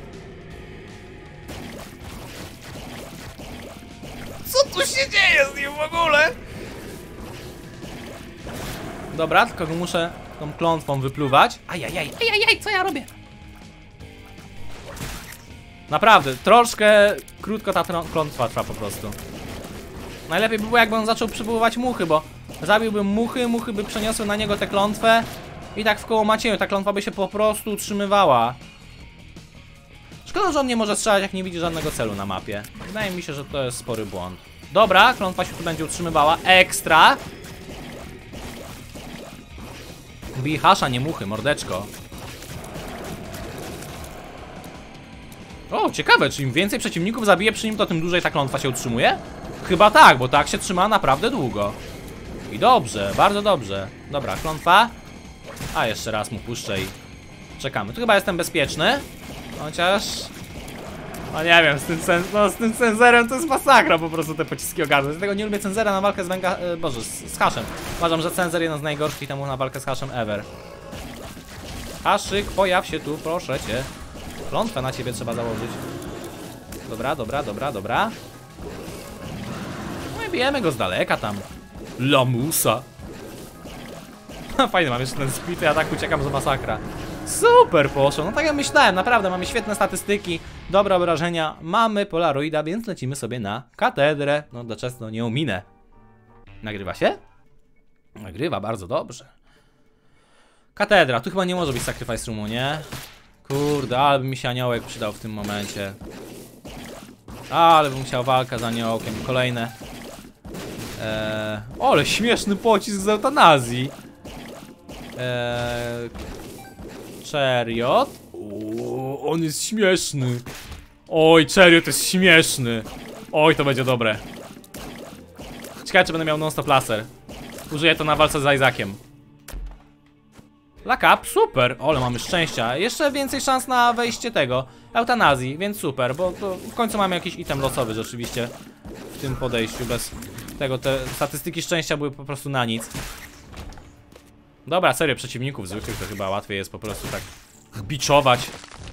Co tu się dzieje z nim w ogóle? Dobra, tylko go muszę tą klątwą wypluwać. Ajajaj, ajajaj, co ja robię? Naprawdę, troszkę krótko ta klątwa trwa po prostu. Najlepiej by było, jakby on zaczął przywoływać muchy, bo zabiłbym muchy, muchy by przeniosły na niego tę klątwę i tak w koło Macieju, ta klątwa by się po prostu utrzymywała. Szkoda, że on nie może strzelać, jak nie widzi żadnego celu na mapie. Wydaje mi się, że to jest spory błąd. Dobra, klątwa się tu będzie utrzymywała. Ekstra! Bij hasza, nie muchy, mordeczko. O, ciekawe, czy im więcej przeciwników zabije przy nim, to tym dłużej ta klątwa się utrzymuje? Chyba tak, bo tak się trzyma naprawdę długo. I dobrze, bardzo dobrze. Dobra, klątwa. A, jeszcze raz mu puszczę i czekamy. Tu chyba jestem bezpieczny. Chociaż... No nie wiem, z tym, no, z tym cenzerem to jest masakra po prostu te pociski ogarnąć. Dlatego nie lubię cenzera na walkę z węga... E, Boże, z, z haszem. Uważam, że cenzer jeden z najgorszych itemów na walkę z haszem ever. Haszyk, pojaw się tu, proszę cię. Klątwę na ciebie trzeba założyć. Dobra, dobra, dobra, dobra. No i bijemy go z daleka tam. Lamusa. Fajnie, mam jeszcze ten speed, ja tak uciekam z masakra. Super poszło, no tak jak myślałem, naprawdę mamy świetne statystyki, dobre obrażenia, mamy Polaroida, więc lecimy sobie na katedrę. No do czasu no, nie ominę. Nagrywa się? Nagrywa, bardzo dobrze. Katedra, tu chyba nie może być sacrifice roomu, nie? Kurde, ale by mi się aniołek przydał w tym momencie. Ale bym chciał walkę z aniołkiem, kolejne. Eee, ale śmieszny pocisk z eutanazji. Eee... Chariot. Uuu, on jest śmieszny. Oj, Chariot jest śmieszny. Oj, to będzie dobre. Ciekawe, czy będę miał non-stop laser. Użyję to na walce z Isaakiem. Lock up, super. O, ale mamy szczęścia. Jeszcze więcej szans na wejście tego eutanazji, więc super, bo to w końcu mamy jakiś item losowy rzeczywiście w tym podejściu. Bez tego te statystyki szczęścia były po prostu na nic. Dobra, serio, przeciwników zwykłych to chyba łatwiej jest po prostu tak biczować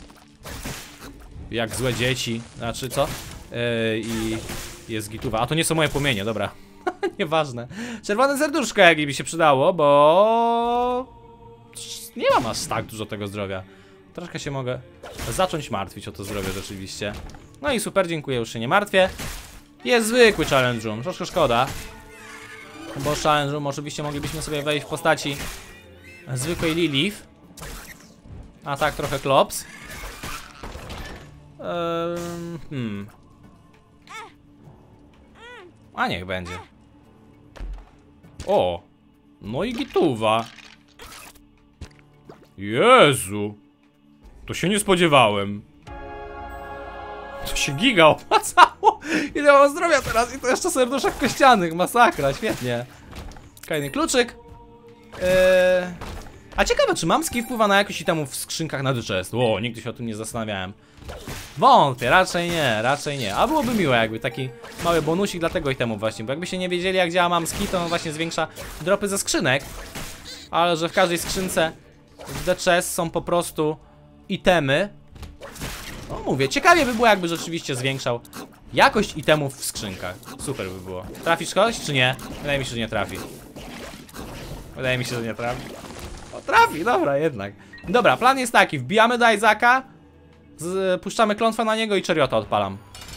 jak złe dzieci, znaczy co? Yy, I jest gituwa, a to nie są moje płomienie, dobra. Nieważne. Czerwone serduszko jak mi się przydało, bo nie mam aż tak dużo tego zdrowia. Troszkę się mogę zacząć martwić o to zdrowie rzeczywiście. No i super, dziękuję, już się nie martwię. Jest zwykły challenge room, troszkę szkoda. Bo challenge room oczywiście moglibyśmy sobie wejść w postaci zwykłej Lilith. A tak trochę klops. Ehm, hmm. A niech będzie. O! No i gituwa. Jezu! To się nie spodziewałem. To się giga opłacało. Ile mam zdrowia teraz i to jeszcze serduszek kościanych. Masakra, świetnie. Kolejny kluczyk. Eee... A ciekawe, czy mamski wpływa na jakiś itemów w skrzynkach na chest? Ło, nigdy się o tym nie zastanawiałem. Wątpię, raczej nie, raczej nie. A byłoby miłe jakby taki mały bonusik dla tego itemu właśnie. Bo jakbyście nie wiedzieli jak działa mamski, to on właśnie zwiększa dropy ze skrzynek. Ale że w każdej skrzynce w The Chest są po prostu itemy. No mówię, ciekawie by było jakby rzeczywiście zwiększał jakość itemów w skrzynkach. Super by było. Trafisz kogoś czy nie? Wydaje mi się, że nie trafi. Wydaje mi się, że nie trafi. O, trafi, dobra, jednak. Dobra, plan jest taki, wbijamy do Isaaca, z, puszczamy klątwę na niego i Chariota odpalam.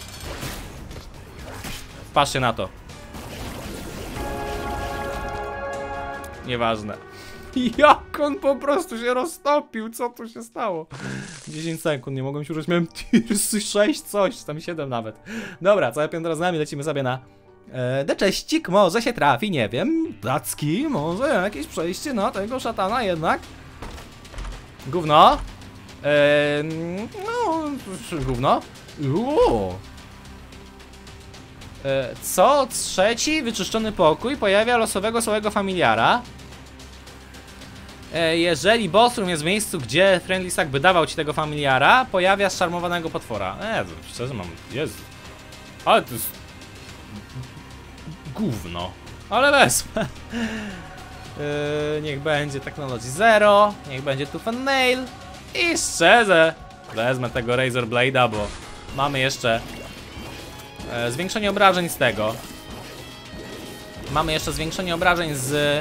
Patrzcie na to. Nieważne. Jak on po prostu się roztopił, co tu się stało? dziesięć sekund, nie mogłem się użyć, miałem tirsy sześć coś, tam siedem nawet. Dobra, całe piętro z nami, lecimy sobie na e, decześcik, może się trafi, nie wiem. Dacki, może jakieś przejście na tego szatana jednak. Gówno. E, no, gówno. Uuu. E, co trzeci wyczyszczony pokój pojawia losowego swojego familiara. Jeżeli boss room jest w miejscu, gdzie Friendly Stack by dawał ci tego familiara, pojawia zszarmowanego potwora. Eee, szczerze mam... Jezu. Ale to jest... Gówno. Ale wezmę. Yy, niech będzie Technology Zero. Niech będzie Tooth and Nail. I szczerze wezmę tego Razor Blade'a, bo mamy jeszcze e, zwiększenie obrażeń z tego. Mamy jeszcze zwiększenie obrażeń z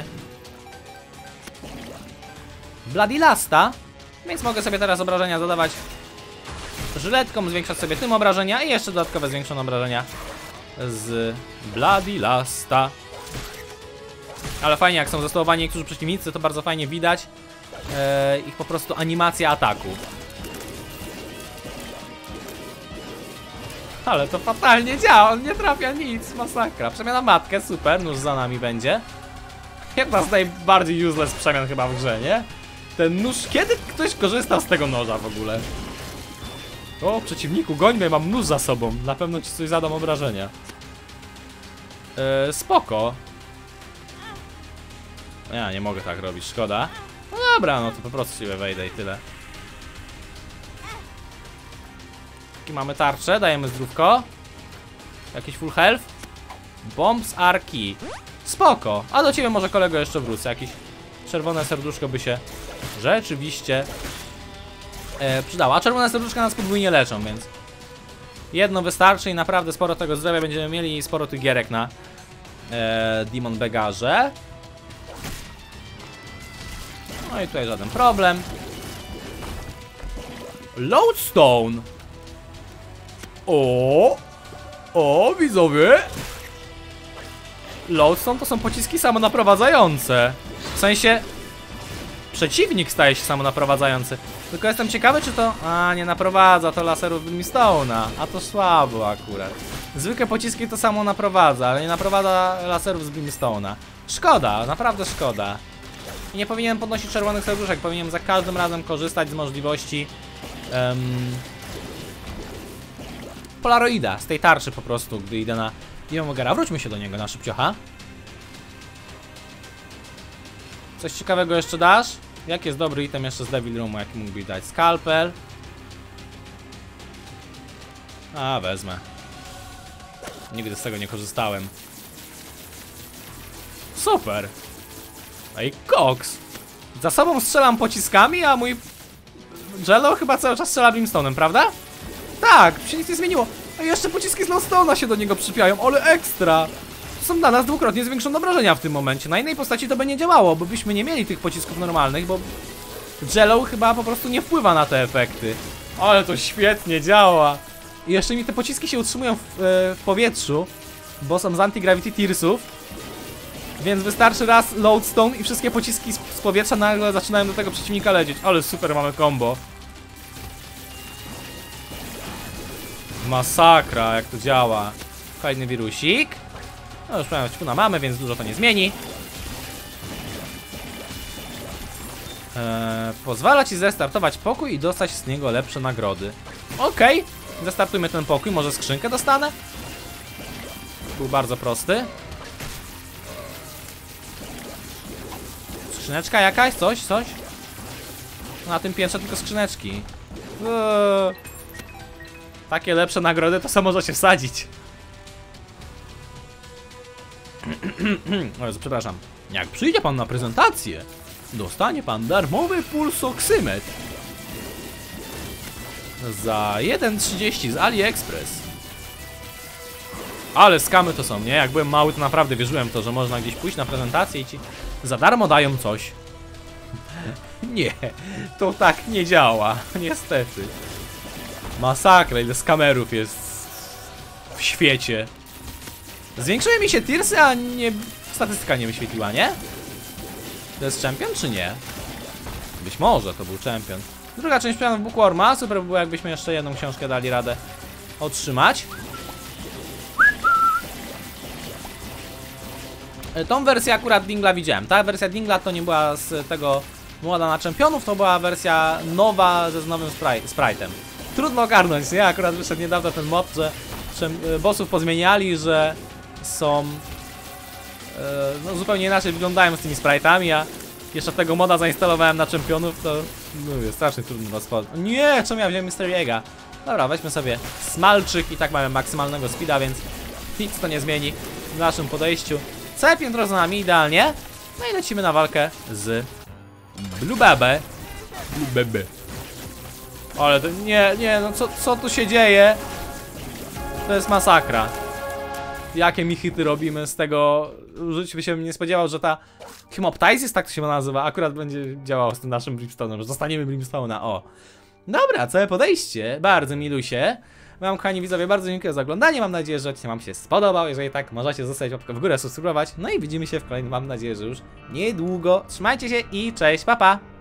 Bloody Lasta, więc mogę sobie teraz obrażenia zadawać żyletką, zwiększać sobie tym obrażenia i jeszcze dodatkowe zwiększone obrażenia z Bloody Lasta. Ale fajnie, jak są zestowani niektórzy przeciwnicy, to bardzo fajnie widać e, ich po prostu animacja ataku. Ale to fatalnie działa, on nie trafia nic, masakra. Przemiana matkę, super, nóż za nami będzie. Jedna z najbardziej useless przemian chyba w grze, nie? Ten nóż, kiedy ktoś korzystał z tego noża w ogóle? O, przeciwniku, goń mnie, mam nóż za sobą. Na pewno ci coś zadam obrażenia. Eee, spoko. Ja nie mogę tak robić, szkoda. No dobra, no to po prostu siłę wejdę i tyle. Taki mamy tarczę, dajemy zdrówko. Jakiś full health. Bombs are key. Spoko, a do ciebie może kolego jeszcze wrócę. Jakieś czerwone serduszko by się rzeczywiście e, przydało. A czerwone serduszka nas podwójnie leczą, więc jedno wystarczy i naprawdę sporo tego zdrowia będziemy mieli i sporo tych gierek na e, Demon Begarze. No i tutaj żaden problem. Lodestone. O, o, widzowie. Lodestone to są pociski samonaprowadzające. W sensie przeciwnik staje się samonaprowadzający. Tylko jestem ciekawy, czy to... A, nie naprowadza to laserów Brimstone'a. A to słabo akurat. Zwykłe pociski to samo naprowadza, ale nie naprowadza laserów z Brimstone'a. Szkoda, naprawdę szkoda. I nie powinienem podnosić czerwonych serduszek. Powinienem za każdym razem korzystać z możliwości um, Polaroida, z tej tarczy po prostu, gdy idę na Demon Begara. Wróćmy się do niego na szybciocha. Coś ciekawego jeszcze dasz? Jaki jest dobry item jeszcze z Devil Roomu, jaki mógłbyś dać? Skalpel. A, wezmę. Nigdy z tego nie korzystałem. Super. No i koks. Za sobą strzelam pociskami, a mój Jello chyba cały czas strzela Brimstone'em, prawda? Tak, się nic nie zmieniło. A jeszcze pociski z Lodstone'a się do niego przypiają, ale ekstra. Są dla nas dwukrotnie zwiększone obrażenia w tym momencie. Na innej postaci to by nie działało, bo byśmy nie mieli tych pocisków normalnych, bo Jello chyba po prostu nie wpływa na te efekty. Ale to świetnie działa. I jeszcze mi te pociski się utrzymują w, w powietrzu, bo są z anti-gravity tearsów. Więc wystarczy raz Lodestone i wszystkie pociski z, z powietrza nagle zaczynają do tego przeciwnika lecieć. Ale super, mamy combo. Masakra, jak to działa. Fajny wirusik. No już prawie na mamy, więc dużo to nie zmieni. Eee, pozwala ci zrestartować pokój i dostać z niego lepsze nagrody. Okej, okay. Zastartujmy ten pokój, może skrzynkę dostanę? Był bardzo prosty. Skrzyneczka jakaś? Coś? Coś? Na tym piętrze tylko skrzyneczki. Eee. Takie lepsze nagrody to samo możecie wsadzić. O Jezu, przepraszam. Jak przyjdzie pan na prezentację, dostanie pan darmowy pulsoksymetr za jeden trzydzieści z AliExpress. Ale skamy to są, nie? Jak byłem mały, to naprawdę wierzyłem w to, że można gdzieś pójść na prezentację i ci za darmo dają coś. Nie, to tak nie działa, niestety. Masakra, ile skamerów jest w świecie. Zwiększyły mi się tirsy, a nie... statystyka nie wyświetliła, nie? To jest champion, czy nie? Być może to był champion. Druga część planów Bookworma. Super by było, jakbyśmy jeszcze jedną książkę dali radę otrzymać. Tą wersję akurat Dingla widziałem. Ta wersja Dingla to nie była z tego moda na czempionów, to była wersja nowa ze z nowym sprite'em. Trudno ogarnąć, nie? Akurat wyszedł niedawno ten mod, że bossów pozmieniali, że są e, no, zupełnie inaczej wyglądają z tymi sprite'ami, a jeszcze tego moda zainstalowałem na czempionów, to mówię, strasznie trudno was pod... Nie, czemu ja wziąłem Mister Jega? Dobra, weźmy sobie smalczyk i tak mamy maksymalnego speeda, więc nic to nie zmieni w naszym podejściu. Całe piętro za nami, idealnie. No i lecimy na walkę z Blue Bebe. Blue Bebe. Ale to nie, nie, no co, co tu się dzieje? To jest masakra. Jakie mi hity robimy z tego. Żyć by się nie spodziewał, że ta Hemoptysis, tak to się nazywa, akurat będzie działało z tym naszym Brimstone'em, że zostaniemy Brimstone'a, o. Dobra, całe podejście, bardzo milusie. Wam, kochani widzowie, bardzo dziękuję za oglądanie, mam nadzieję, że odcinek wam się spodobał. Jeżeli tak, możecie zostawić łapkę w górę, subskrybować. No i widzimy się w kolejnym, mam nadzieję, że już niedługo. Trzymajcie się i cześć, pa pa!